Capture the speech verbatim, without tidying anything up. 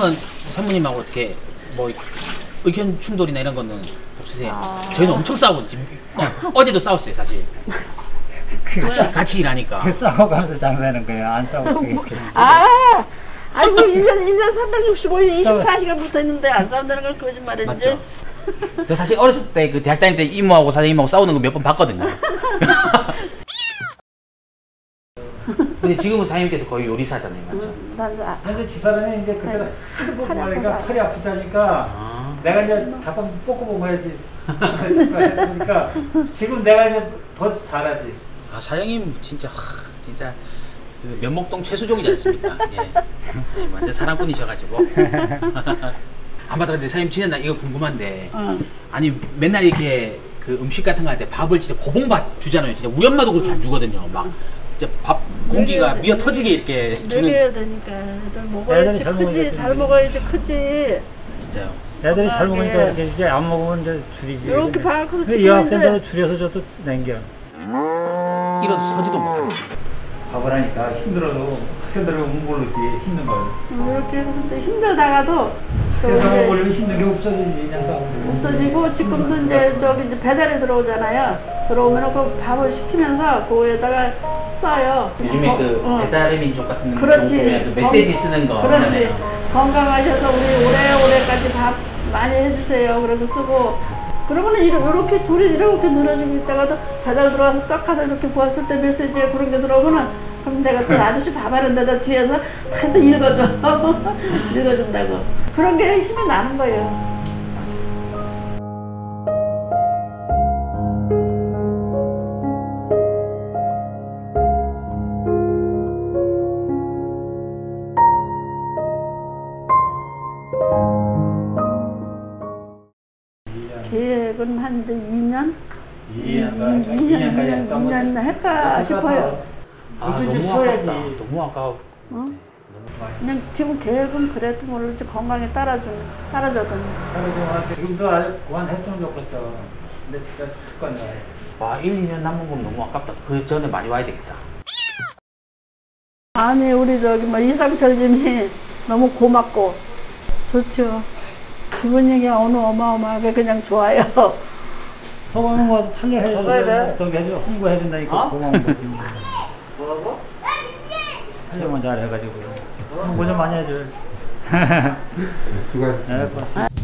사장님은 사모님하고 어떻게 뭐 의견 충돌이나 이런 거는 없으세요? 아... 저희는 엄청 싸우고 지금 어, 어제도 싸웠어요 사실. 같이, 같이 일하니까. 싸워가면서 장사하는 거예요. 안 싸우고 있어요. 아, 아이고 일 년 일 년 삼백육십오 일 이십사 시간 붙어 있는데 안 싸운다는 건 거짓말이지. 맞죠? 저 사실 어렸을 때 그 대학 다닐 때 이모하고 사장님하고 싸우는 거 몇 번 봤거든요. 근데 지금은 사장님께서 거의 요리사잖아요, 맞죠? 음, 맞아. 근데 집사람이 이제 그때는 하도 보니까 팔이 아프다니까 아. 내가 이제 밥만 볶고 먹어야지. 그러니까 지금 내가 이제 더 잘하지. 아 사장님 진짜 하, 진짜 그 면목동 최수종이지 않습니까? 예. 완전 사랑꾼이셔가지고. 아 맞다, 근데 사장님 진짜 나 이거 궁금한데, 어. 아니 맨날 이렇게 그 음식 같은 거 할 때 밥을 진짜 고봉밥 주잖아요. 진짜 우리 엄마도 그렇게 안 주거든요. 막 진짜 밥 공기가 미어 터지게 이렇게 주는. 먹여야 되니까 애들 먹어야지 크지. 잘 먹어야지 크지. 진짜요? 애들이 잘 먹으니까 이렇게 이제 안 먹으면 이제 줄이지. 이렇게 봐서 지금 이 학생들은 줄여서 저도 남겨. 이런 서지도 못하고. 밥을 하니까 힘들어도 학생들은 못 모르지 힘든 걸. 이렇게 해서 힘들다가도 학생들은 모르면 힘든 게 없어지지. 없어지고 지금도 이제 저기 이제 배달이 들어오잖아요. 들어오면 그 밥을 시키면서 그거에다가 써요. 요즘에 어, 그 어. 배달의 민족 같은 그렇지. 그 메시지 쓰는 거. 그렇지. 있잖아요. 건강하셔서 우리 오래오래까지 밥 많이 해주세요. 그러고 쓰고. 그러면은 이렇게 둘이 이렇게 늘어지고 있다가도 배달 들어와서 딱 가서 이렇게 보았을 때 메시지에 그런 게 들어오면은 그럼 내가 또 아저씨 밥 하는 데다 뒤에서 다 또 읽어줘. 읽어준다고. 그런 게 힘이 나는 거예요. 계획은 한 이제 이 년? 이 년, 이 년, 이 년 할까 싶어요. 아, 너무 아깝다. 너무 아까워. 어? 그냥 지금 계획은 그래도 모르지 건강에 따라주는, 따라줘도. 따라주면 지금도 아주 그만했으면 좋겠어. 근데 진짜 할 건데. 와, 일, 이 년 남은 건 너무 아깝다. 그 전에 많이 와야 되겠다. 아니, 우리 저기 뭐 이상철님이 너무 고맙고 좋죠. 기분 얘기가 오늘 어마어마하게 그냥 좋아요. 소감은 와서 촬영해줘. 저기 해줘. 홍보해준다니까 어? 고마운 거지. 뭐라고? 촬영만 잘 해가지고. 홍보 좀 많이 해줘. 수고하셨습니다. 네, 고맙습니다.